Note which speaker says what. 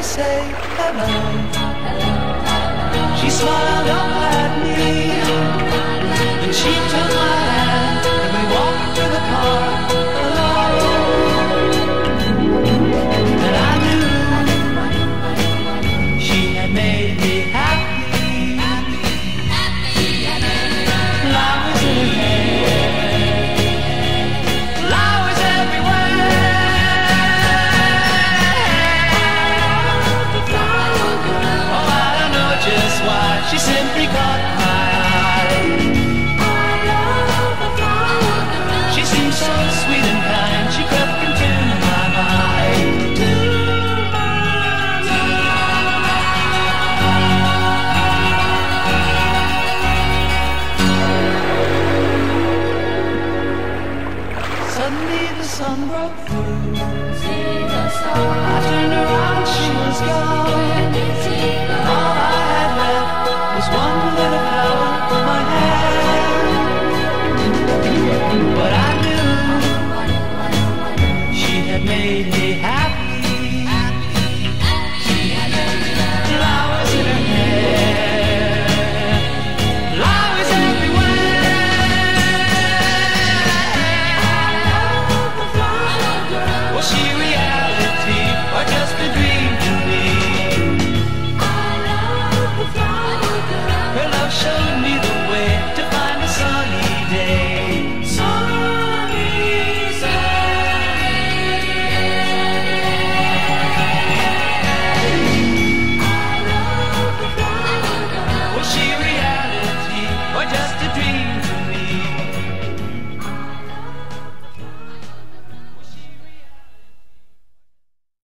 Speaker 1: to say hello. She smiled up at me, and she took my hand, and we walked through the park alone. And I knew she had made me happy. Flowers in her hair, flowers everywhere. Oh, I don't know just why, she simply caught my eye. She seemed so sweet and kind, she crept into my mind. Suddenly the sun broke through. I turned around, she was gone. All I had left was one little flower in my hand. But I knew she had made me happy. Flowers in her hair, flowers everywhere. Well, she